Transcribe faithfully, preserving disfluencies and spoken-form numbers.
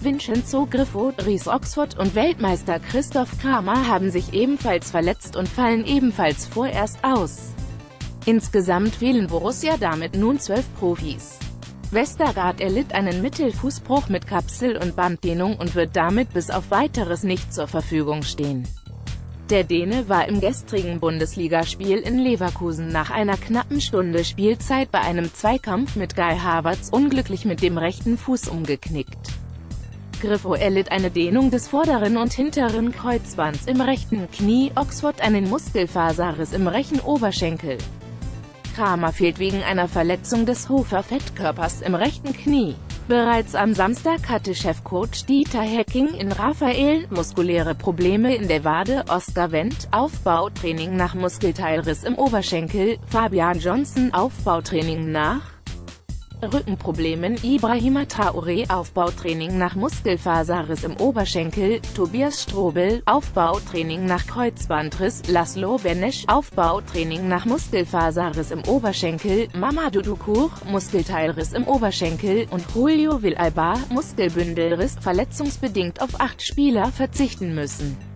Vincenzo Grifo, Reece Oxford und Weltmeister Christoph Kramer haben sich ebenfalls verletzt und fallen ebenfalls vorerst aus. Insgesamt fehlen Borussia damit nun zwölf Profis. Westergaard erlitt einen Mittelfußbruch mit Kapsel- und Banddehnung und wird damit bis auf Weiteres nicht zur Verfügung stehen. Der Däne war im gestrigen Bundesligaspiel in Leverkusen nach einer knappen Stunde Spielzeit bei einem Zweikampf mit Kai Havertz unglücklich mit dem rechten Fuß umgeknickt. Grifo erlitt eine Dehnung des vorderen und hinteren Kreuzbands im rechten Knie, Oxford einen Muskelfaserriss im rechten Oberschenkel. Kramer fehlt wegen einer Verletzung des Hofer-Fettkörpers im rechten Knie. Bereits am Samstag hatte Chefcoach Dieter Hecking in Raphael muskuläre Probleme in der Wade, Oskar Wendt Aufbautraining nach Muskelteilriss im Oberschenkel, Fabian Johnson Aufbautraining nach Rückenproblemen, Ibrahima Traoré Aufbautraining nach Muskelfaserriss im Oberschenkel, Tobias Strobel Aufbautraining nach Kreuzbandriss, Laszlo Benesch Aufbautraining nach Muskelfaserriss im Oberschenkel, Mamadou Ducour Muskelteilriss im Oberschenkel und Julio Villalba Muskelbündelriss, verletzungsbedingt auf acht Spieler verzichten müssen.